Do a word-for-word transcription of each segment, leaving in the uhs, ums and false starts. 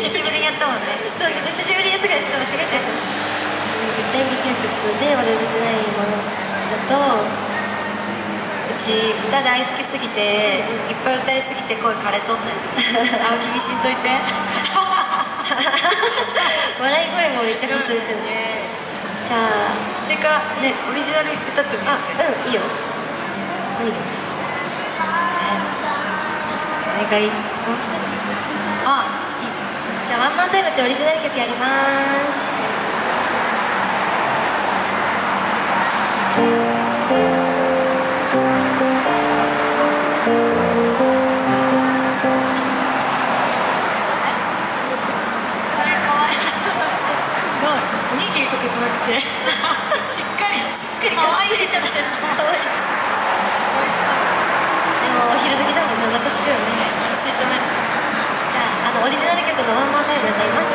久しぶりにやったもんね。 そう、ちょっと久しぶりにやったからちょっと間違えちゃった。絶対にできる曲で俺歌ってないものだと、 うち歌大好きすぎて、いっぱい歌いすぎて声枯れとんねん。あ、気にしんといて。 笑い声もめっちゃかすれてる。じゃあそれかね、オリジナル歌ってもいいですか？ うん、いいよ。何が何がいい？あ、いい。 じゃあワンマンタイムってオリジナル曲やります。 おにぎりとかじゃなくてしっかりしっかりかわいい。 かわいい。でもお昼時だもんね、お腹すくよね。 すいたね。 じゃあ、あのオリジナル曲のワンマンタイム歌います。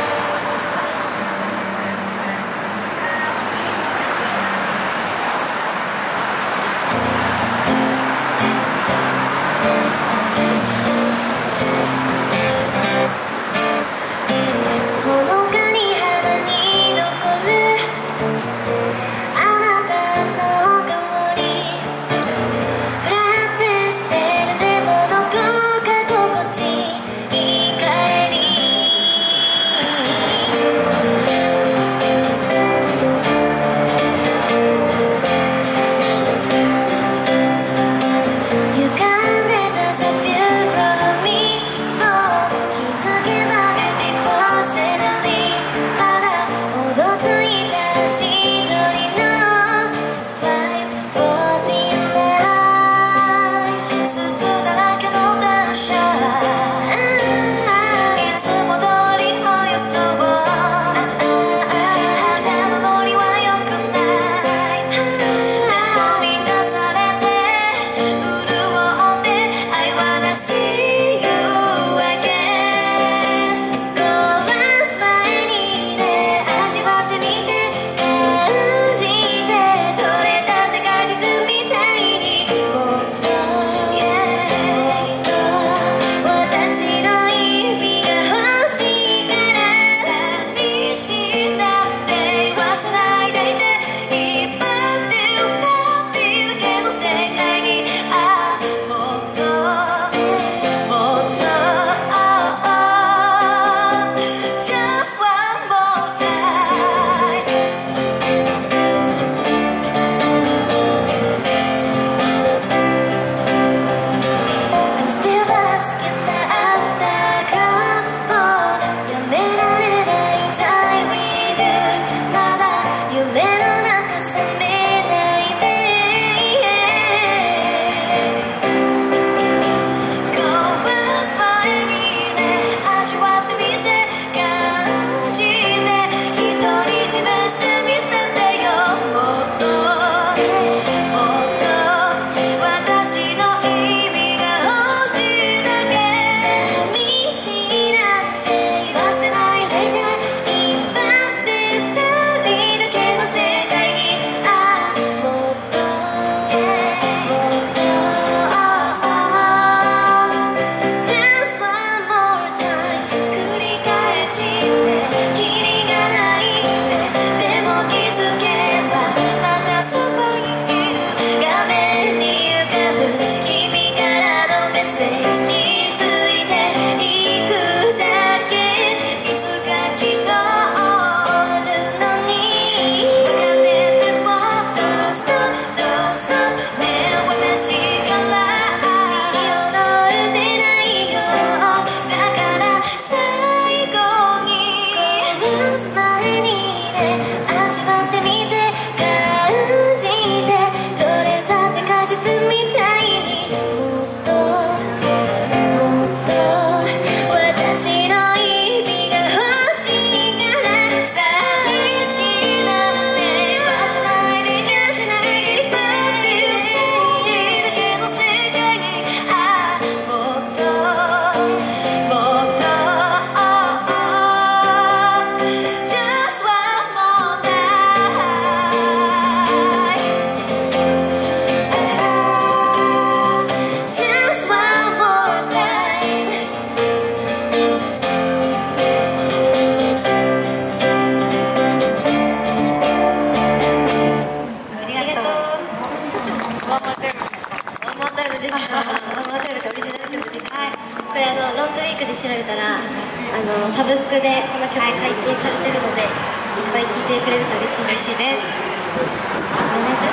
これあのロンズウィークで調べたらあのサブスクでこの曲解禁されてるので、いっぱい聴いてくれると嬉しいです。 嬉しいです。 お願いします。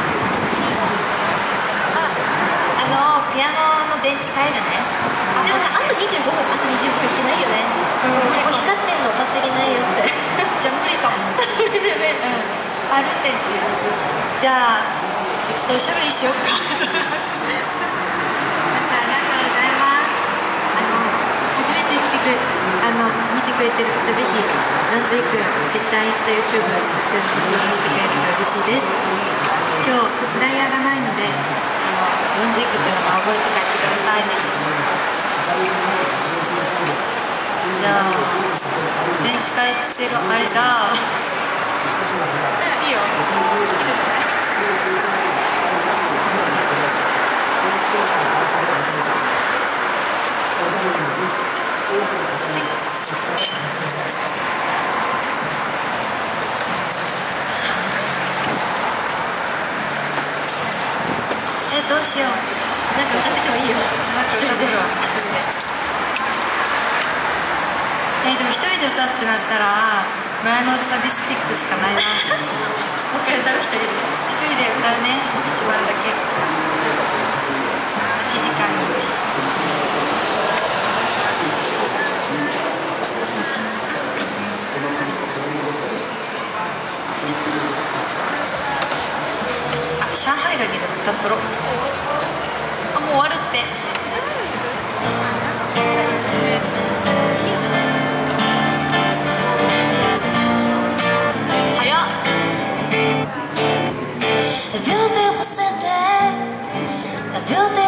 あのピアノの電池変えるね。 でもさ、あとにじゅうごふん、あとにじゅうごふんいけないよね。ここ光ってんのバッテリーないよって。 じゃあ無理かも。うんあるってんってじゃあうちとおしゃべりしようか。皆さんありがとうございます。あの初めて来てくれあの見てくれてる方、ぜひロンズウィーク Twitter、インスタ、YouTube フォローしてくれると嬉しいです。今日フライヤーがないので、あのロンズウィークっていうのも覚えて帰ってください。ぜひ。じゃあ電池変えてる間いいよ。え、どうしよう。 なんか歌っててもいいよ。 一人で。えー、でも一人で歌ってなったら村のサディスティックしかないな。 もう一回歌う一人で。 一人で歌うね、一番だけ。いちじかんに。あ、上海ガニでも歌っとろ。あ、もう終わるって。Beauty was in there, beauty